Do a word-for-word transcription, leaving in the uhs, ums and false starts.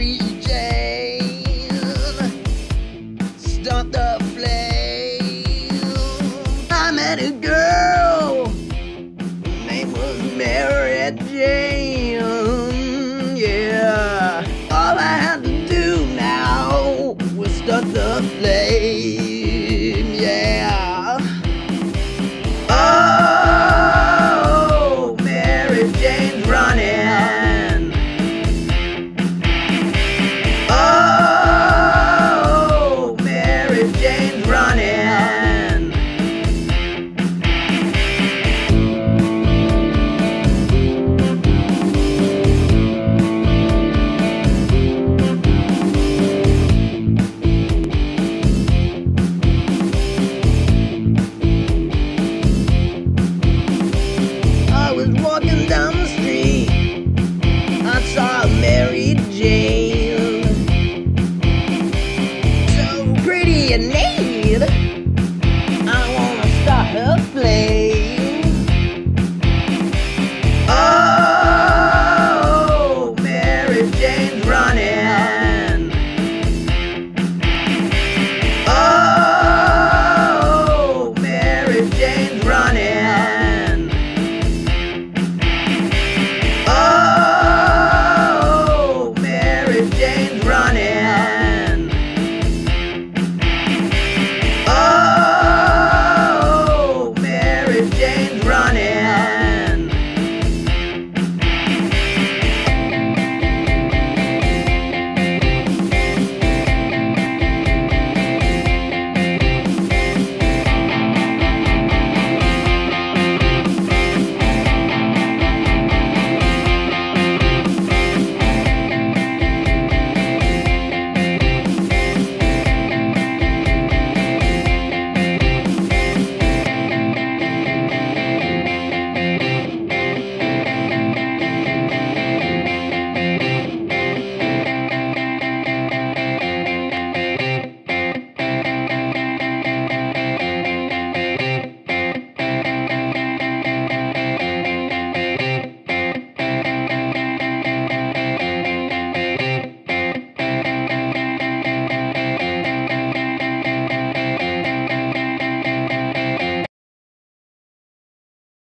Mary Jane, start the flame. I met a girl, her name was Mary Jane, yeah. All I had to do now was start the flame, yeah. Oh, Mary Jane's running. Oh, Mary Jane's running. I was walking down the street, I saw Mary Jane, so pretty and neat.